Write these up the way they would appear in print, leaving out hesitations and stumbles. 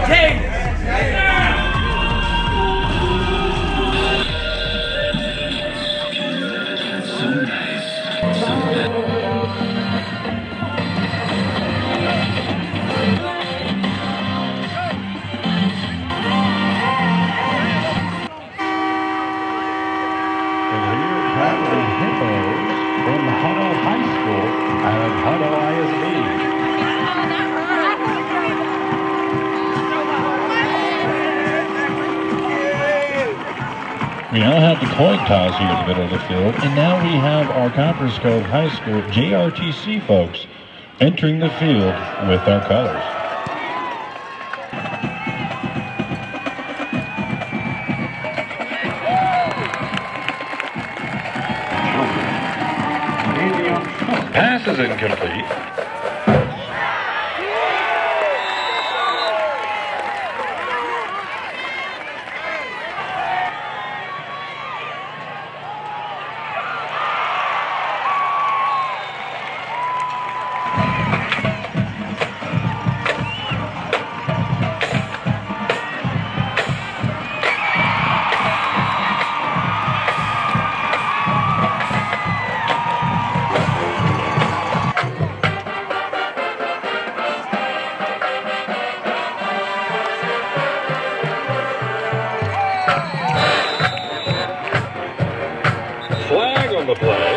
From Hutto High School out of Hutto ISD. We now have the coin toss here in the middle of the field, and now we have our Copperas Cove High School JRTC folks entering the field with our colors. Pass is incomplete. Flag on the play.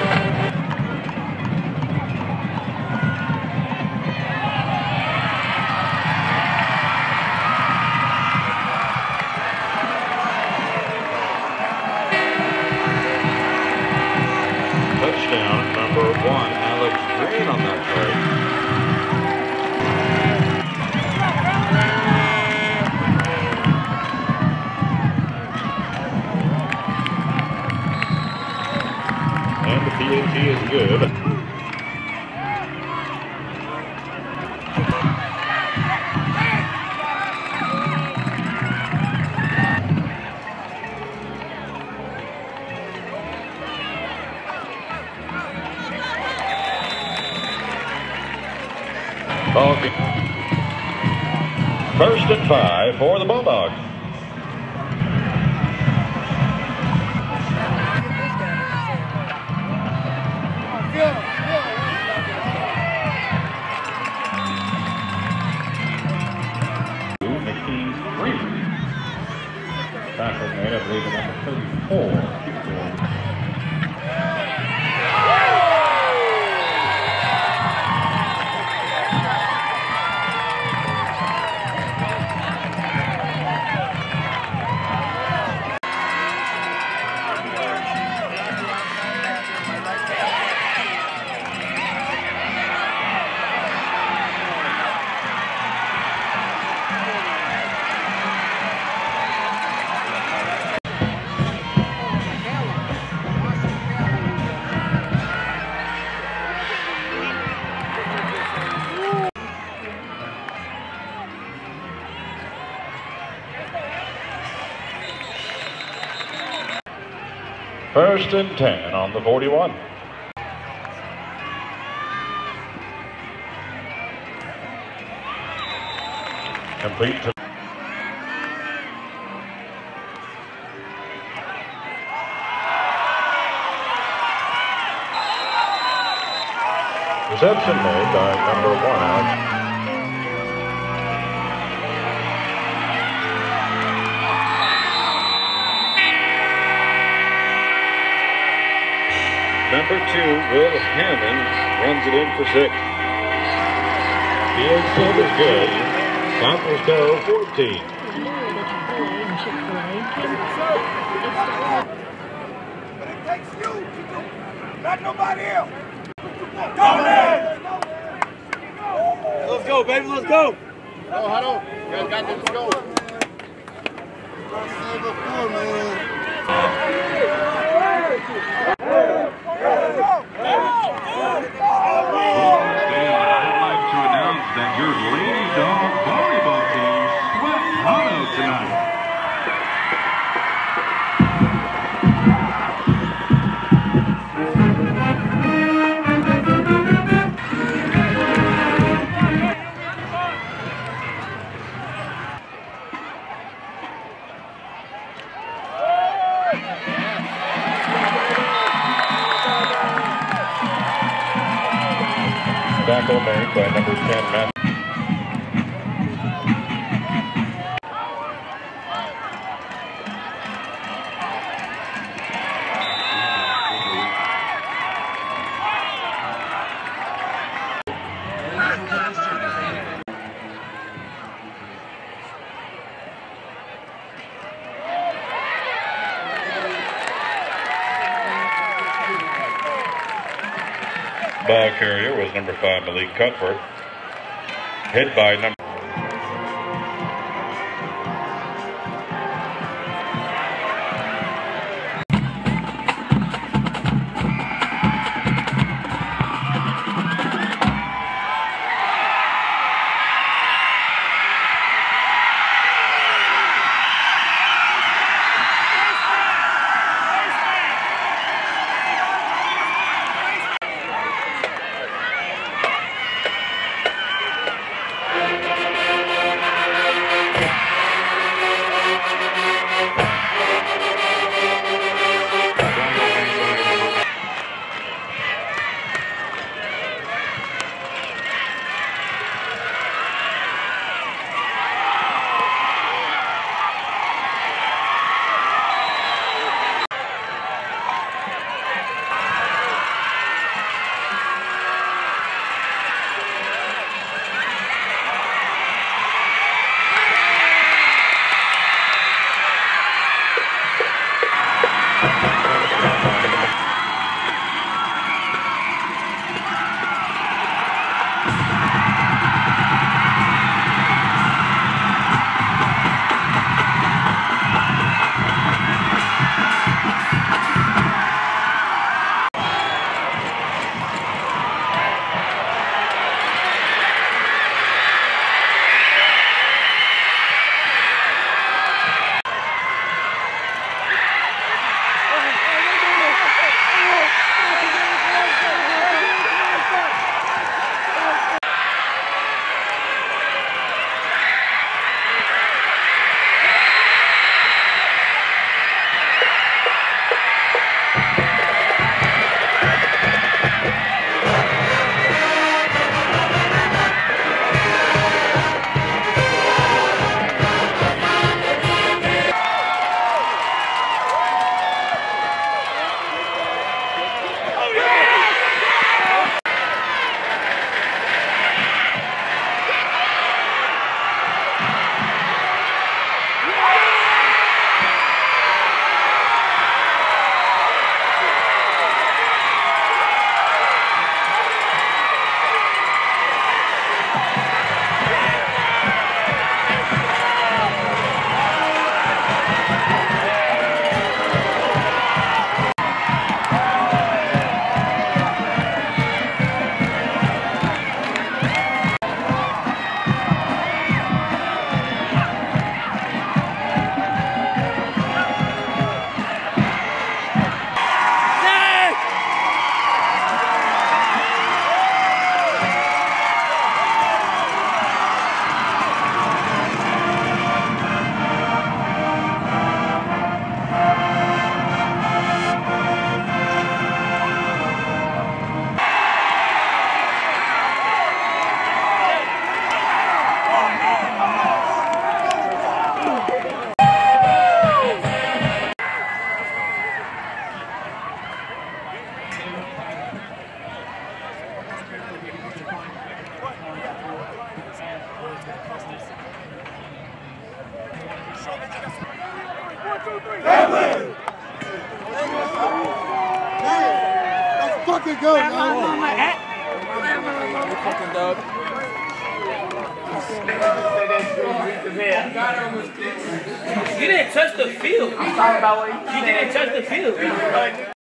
Touchdown, number 1, Alex Green on that play. And the PAT is good. Okay. 1st and 5 for the Bulldogs. Tackle made, I believe, at number 34. First and 10 on the 41. Complete to reception made by number 1, Alex. Number 2, Will Hammond, runs it in for 6. Field set is good. Copperas Cove 14. But it takes you to do it, not nobody else. Go, man! Let's go, baby, let's go! Go, Hutto. You guys got this, let's go. That your Lady Dog volleyball team swept Hutto tonight. tackle made by number 10, Matthew. Ball carrier was number 5, Malik Cutworth. Hit by number Let's fucking go, man. Fucking dub. You didn't touch the field. You didn't touch the field.